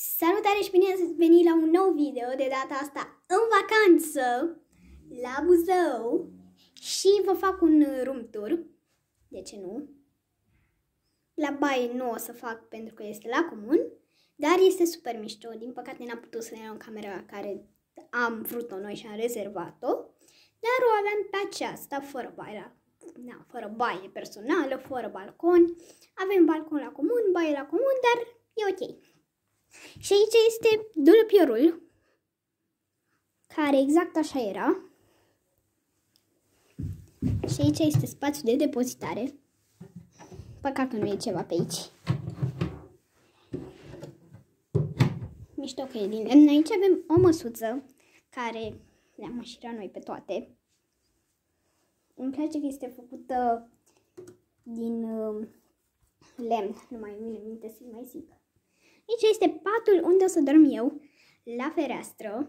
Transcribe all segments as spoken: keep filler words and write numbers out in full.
Salutare și bine ați venit la un nou video, de data asta în vacanță, la Buzău, și vă fac un room tour. De ce nu? La baie nu o să fac pentru că este la comun, dar este super mișto. Din păcate n-am putut să ne luăm camera care am vrut-o noi și am rezervat-o, dar o aveam pe aceasta, fără baie, na, fără baie personală, fără balcon. Avem balcon la comun, baie la comun, dar e ok. Și aici este dulăpiorul, care exact așa era. Și aici este spațiul de depozitare. Păcat că nu e ceva pe aici. Mișto că e din lemn. Aici avem o măsuță care le-am înșirat noi pe toate. Îmi place că este făcută din uh, lemn. Nu mai vine în minte să mai zic. Aici este patul unde o să dorm eu, la fereastră.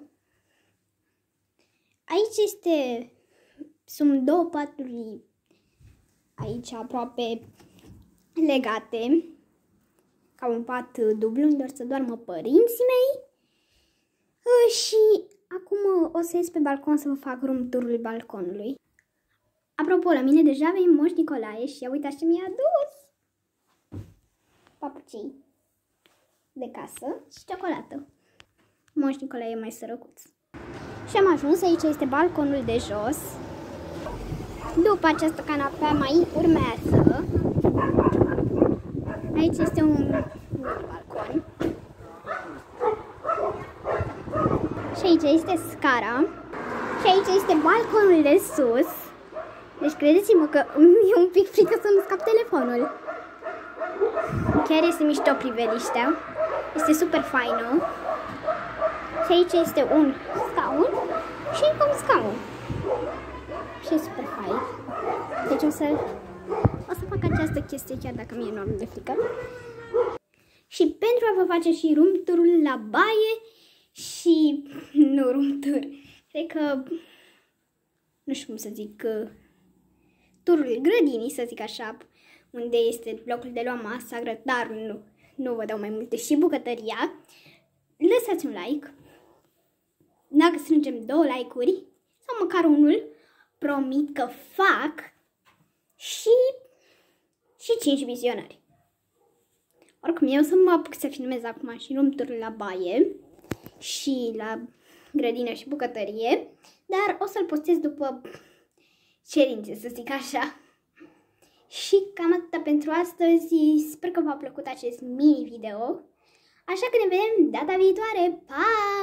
Aici este, sunt două paturi aici aproape legate, ca un pat dublu unde o să doarmă părinții mei. Și acum o să ies pe balcon să vă fac room tour-ul balconului. Apropo, la mine deja avem Moș Nicolae și ia uitați ce mi-a adus. Papucii de casă și ciocolată. Moș Nicolae e mai sărăcuț. Și am ajuns, aici este balconul de jos. După această canapea mai urmează. Aici este un balcon. Și aici este scara. Și aici este balconul de sus. Deci credeți-mă că e un pic frică să nu scap telefonul. Chiar este mișto priveliștea. Este super faină. Și aici este un scaun și încă un scaun. Și e super fain. Deci o să, o să fac această chestie chiar dacă mi-e enorm de frică. Și pentru a vă face și room tour-ul la baie și nu room tour. Cred că, nu știu cum să zic, turul grădinii, să zic așa, unde este locul de luat masa, dar nu. Nu vă dau mai multe, și bucătăria. Lăsați un like. Dacă strângem două like-uri sau măcar unul, promit că fac și și cinci vizionări. Oricum, eu să mă apuc să filmez acum și room tour la baie și la grădină și bucătărie, dar o să-l postez după cerințe, să zic așa. Și cam atâta pentru astăzi. Sper că v-a plăcut acest mini video. Așa că ne vedem data viitoare. Pa!